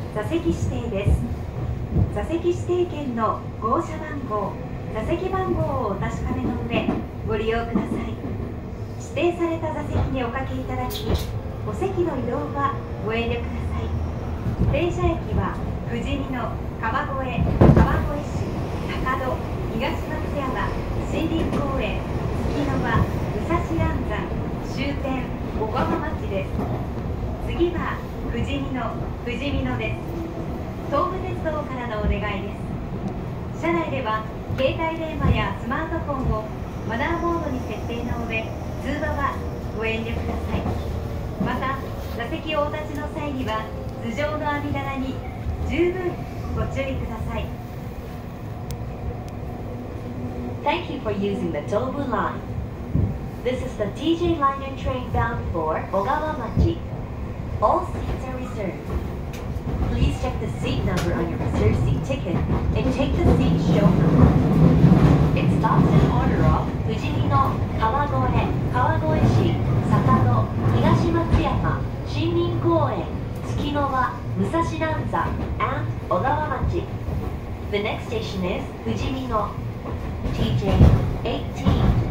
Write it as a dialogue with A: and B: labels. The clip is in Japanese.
A: 座席指定です。座席指定券の号車番号、座席番号をお確かめの上ご利用ください。指定された座席におかけいただき、お席の移動はご遠慮ください。停車駅は富士見の川越市、高戸、東松山、森林公園、月の輪、武蔵安山、終点小川町です。次は富士見野です。東武鉄道からのお願いです。車内では携帯電話やスマートフォンをマナーモードに設定の上、通話はご遠慮ください。また座席をお立ちの際には頭上の網棚に十分ご注意ください。
B: Thank you for using the Tobu line. This is the TJ Liner train bound for Ogawamachi. All seats are reserved. Please check the seat number on your reserved seat ticket and take the seat show number. It stops in order of Fujimi-no, Kawagoe市、坂戸、東松山、森林公園、月の輪、武蔵南山 and 小川町. The next station is Fujimi-no. TJ 18